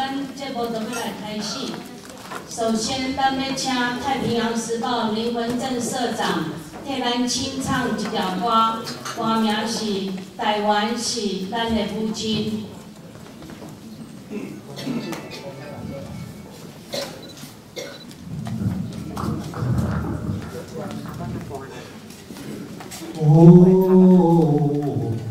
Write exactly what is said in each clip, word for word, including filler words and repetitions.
咱节目就要来开始。首先，咱要请太平洋时报林文正社长替咱清唱一条歌，歌名是《台湾是咱的母亲》。 哦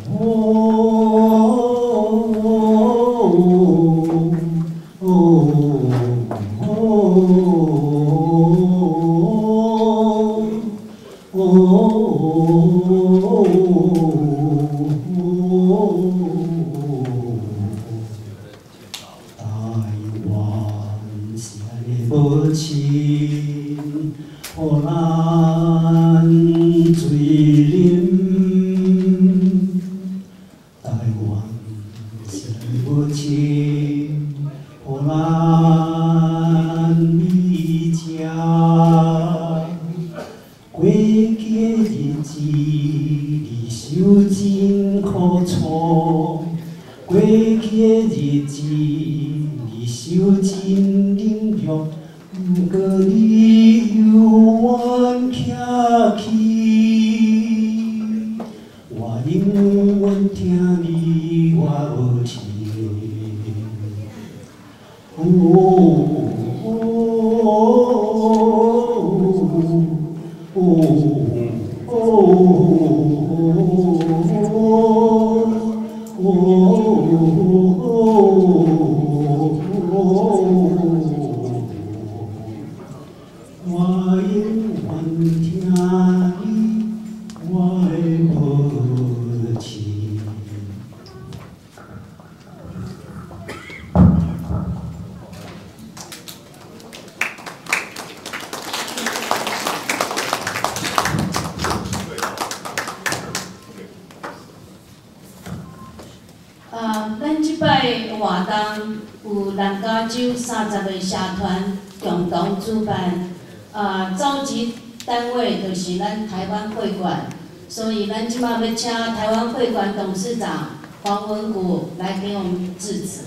三十个社团共同主办，啊，召集单位就是咱台湾会馆，所以咱即马要请台湾会馆董事长黄文谷来给我们致辞。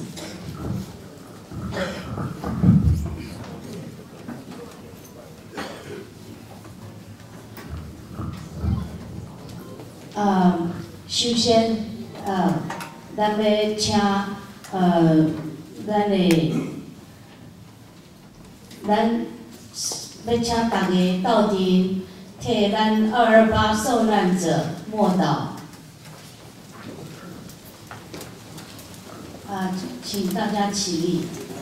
呃，首先，呃，咱要请呃咱的。咱要请大家到阵，替咱二二八受难者默祷。啊，请大家起立。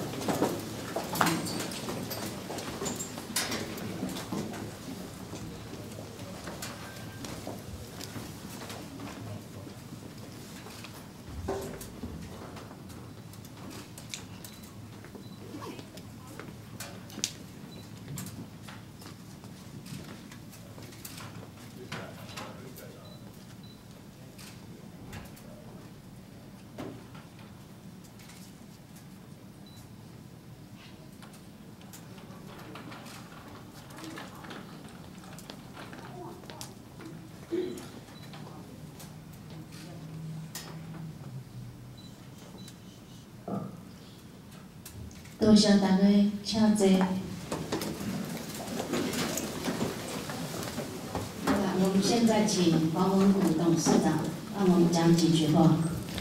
多谢大家，请坐。好了，我们现在请黄文谷董事长让我们讲几句话。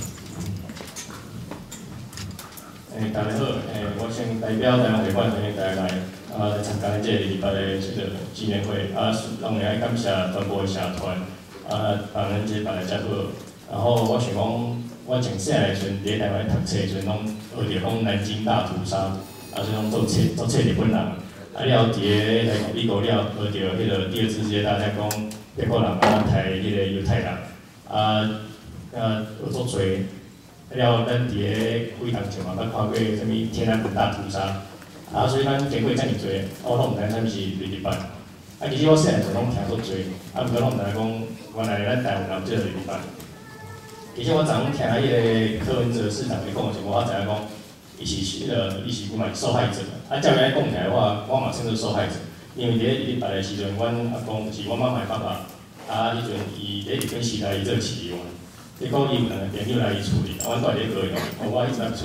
诶、欸，大家好，诶、欸，我先代表台湾会馆欢迎大家来，啊，来参加咱这个礼拜的这个纪念会，啊，当然爱感谢全部的社团，啊，帮咱这办得遮好。然后我想讲，我从细汉时阵伫台湾读册时阵，拢学着讲南京大屠杀，啊，所以讲做册做册日本人，啊了伫个来美国了学着迄个第二次世界大战讲德国人啊杀迄个犹太人，啊啊有足多。了，咱伫个几堂前嘛，捌看过啥物天安门大屠杀，啊，所以咱经过遮尔多，我拢毋知啥物是日日版。啊，其实我细汉时拢听足多，啊，毋过拢毋知影讲，原来咱台湾有即个日日版。其实我昨昏听迄个柯文哲市长咧讲的时候，我才知影讲，伊是迄个伊是嘛是受害者。啊，照来讲起来的话，我嘛算做受害者，因为伫日日版的时阵，阮阿公就是阮妈妈的爸爸，啊，迄阵伊伫日本时代伊做市议员。你讲伊有两个朋友来伊厝里，啊，阮住伫个高院，我一直毋出事，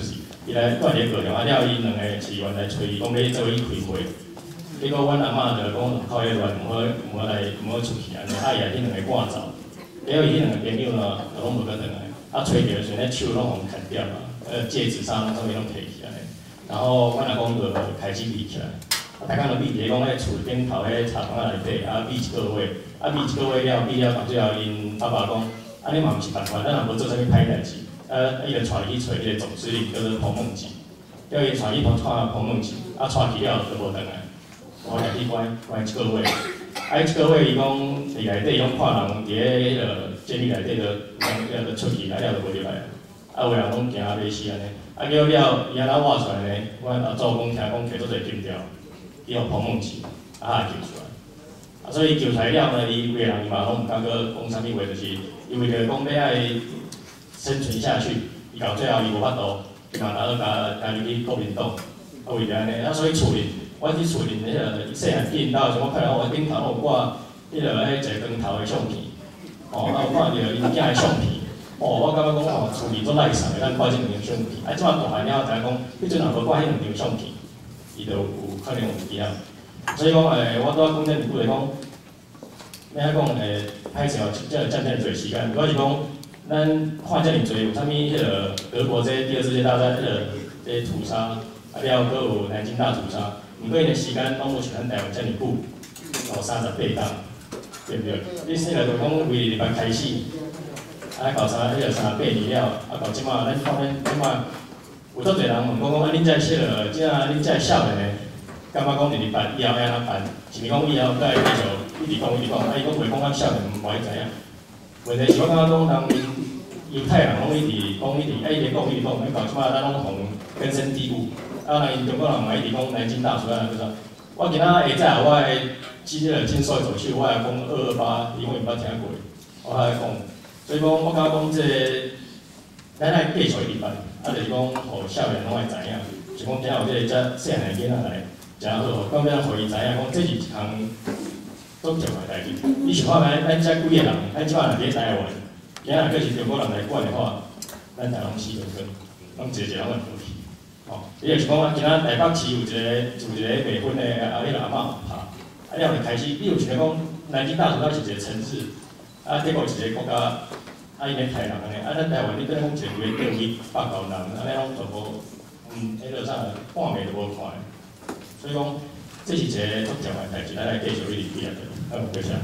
伊来锻炼过程，啊了，伊两个是原来找伊讲要做伊开会，结果阮阿嬷就讲靠迄乱，毋好毋好来毋好出去安尼，啊伊也迄两个赶走，结果伊迄两个朋友呢，就拢无搁转来，啊吹着时阵，迄手拢互砍掉了，呃戒指啥拢上面拢摕起来，然后阮阿公就开始闭起来，啊大家就闭伫讲迄厝顶头迄茶房仔内底，啊闭一个月，啊闭一个月了，闭了到最后因爸爸讲，啊你嘛毋是办法，咱也无做啥物歹代志。呃，伊就带伊去找伊个总司令，叫做彭梦吉，叫伊带伊去看彭梦吉，啊，带去了就无转来，我家己关关一个月，啊，一个月伊讲伫内底拢看人伫个迄个监狱内底就人就出去来了就无入来，啊，有人拢惊啊要死安尼，啊，叫了伊安怎挖出来呢？阮阿祖公听讲摕做侪金条，伊互彭梦吉，啊，救出来，啊，所以救出来了呢，伊规个人伊嘛拢毋敢搁讲啥物话，就是因为着讲要爱。生存下去，伊到最后伊无法度，伊嘛拿到加加入去国民党，啊为着安尼，啊所以厝里，我去厝里迄个细汉见到，像我看到我顶头有挂迄个迄一个光头的相片，哦，啊有看到因囝的相片，哦，我感觉讲哦，厝里做赖啥的，咱挂即两张相片，啊即马大汉了，知影讲，迄阵若无挂迄两张相片，伊就有可能有机啊。所以讲诶，我拄仔讲遮久来讲，要讲诶，歹势哦，即个占遮侪时间，主要是讲。咱看遮尔侪，有啥物迄个德国这第二次世界大战迄个这屠杀，啊了搁有南京大屠杀，毋过因个时间拢无像咱台湾遮尔久，有三十八档，对不对？你说来就讲为礼拜开始，啊到三迄个三十八年了，啊到即马咱看咱即马有足侪人问我讲，啊恁遮迄个，即啊恁遮少年诶，感觉讲日日办以后要安怎办？是毋是讲以后再继续一直讲一直讲，啊伊讲袂讲，咱少年无爱知影。问题是我感觉讲，人犹太人拢一直讲一直，啊一直讲一直讲，迄到即摆咱拢互根深蒂固。啊，人中国人嘛一直讲南京大屠杀，就是我今仔下早我诶记个金手走去，我来讲二二八，因为毋捌听过，我来讲。所以讲，我感觉讲即个，咱爱继续一直办，啊就是讲，互少年拢爱知影，就讲今仔有即个遮细汉囡仔来，诚好，讲要互伊知影，讲这是一项。足重要代志，你想看咱咱遮几个人，咱即摆若伫台湾，今仔若是中国人来管的话，咱台湾死就算，拢一个一个人会过去。吼，伊就是讲啊，今仔台北市有一个有一个未婚的啊，迄个阿嬷拍，啊了就开始，你有想讲南京大屠杀是一个城市，啊结果一个国家，啊伊咧杀人安尼，啊咱台湾你等于讲一个月钓鱼百头人，安尼拢全部，嗯，迄个啥半暝都无看，所以讲。这是一个足重要代志，咱来继续去理解。好，多谢。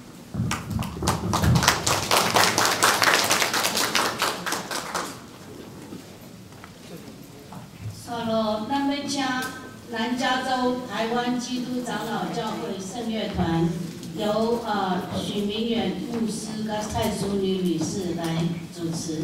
好了，咱要请南加州台湾基督长老教会圣乐团由呃许明远牧师跟蔡淑女女士来主持。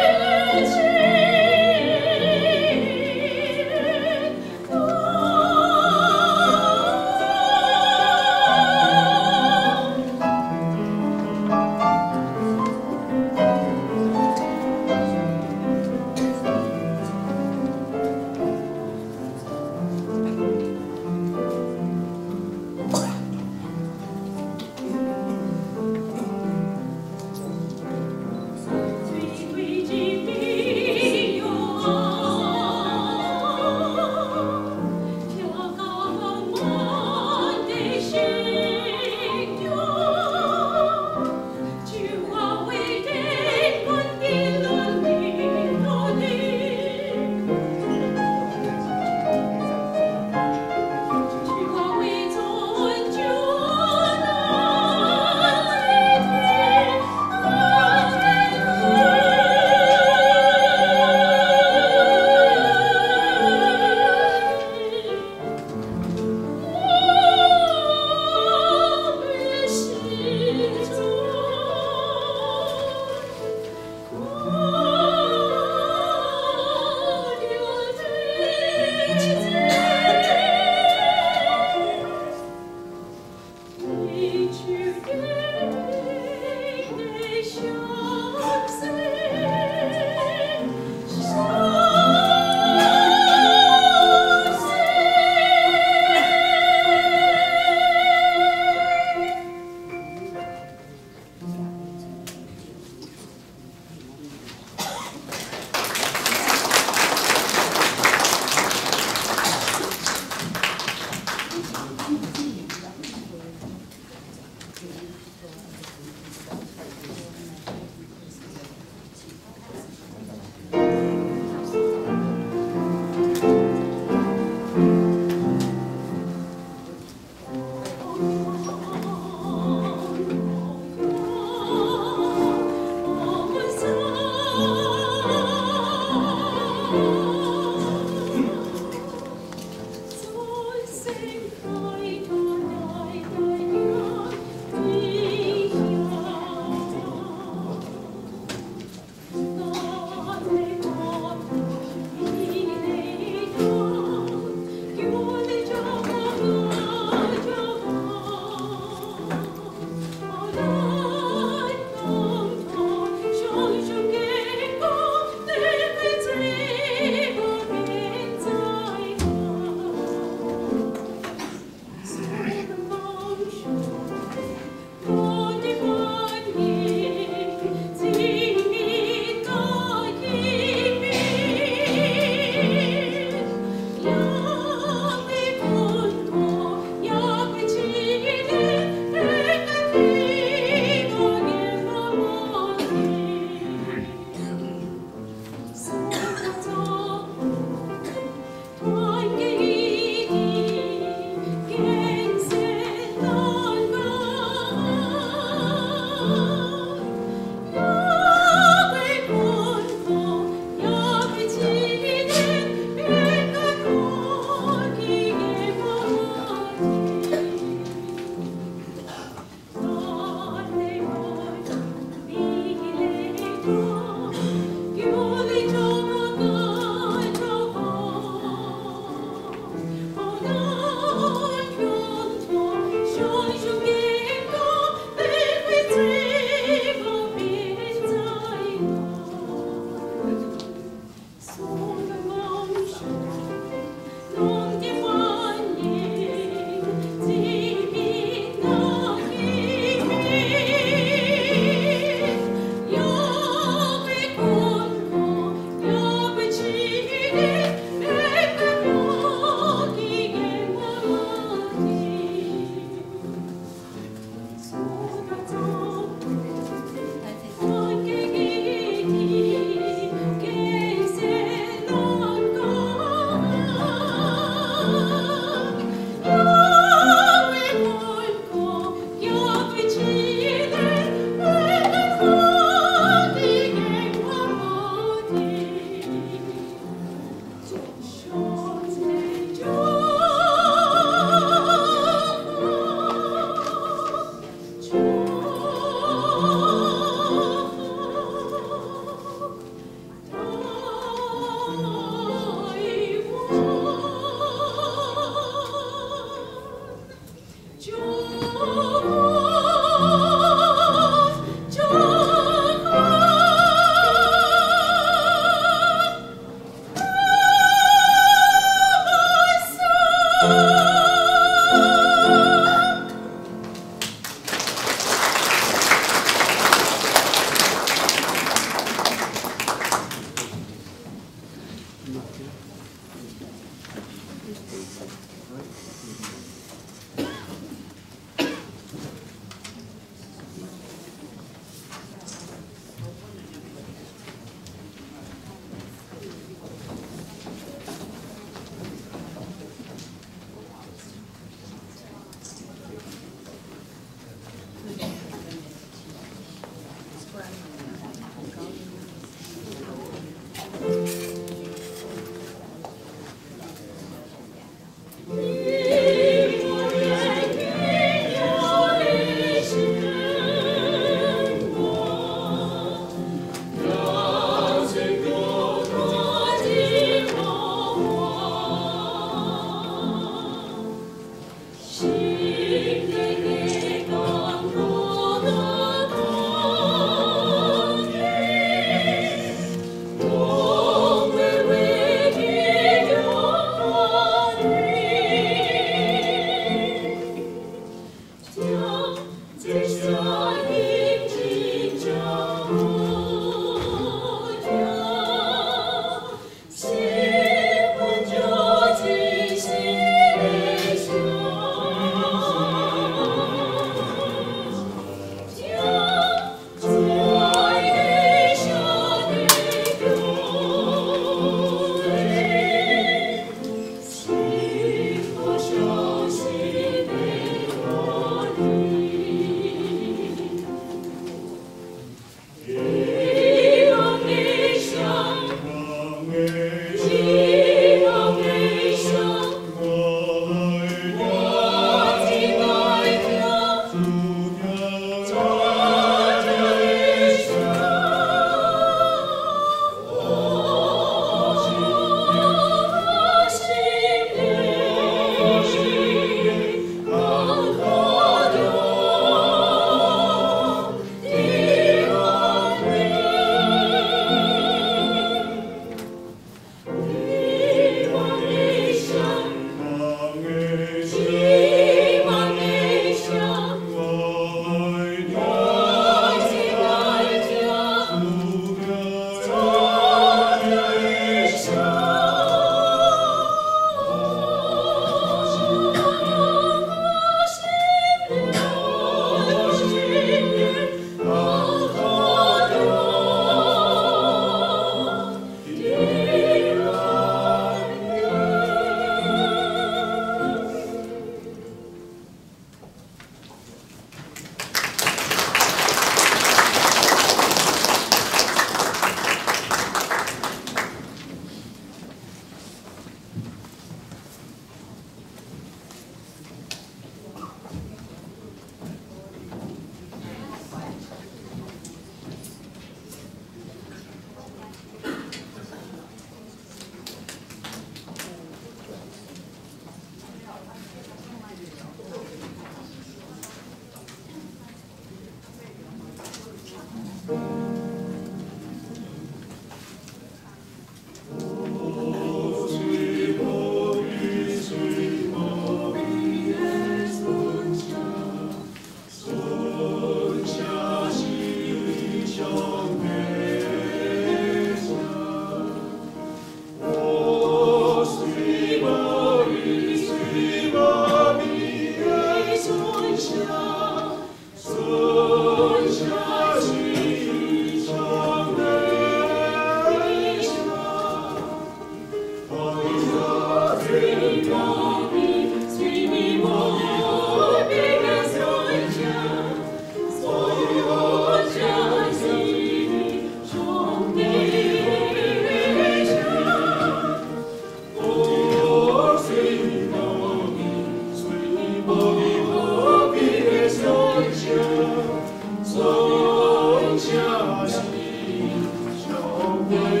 Thank you.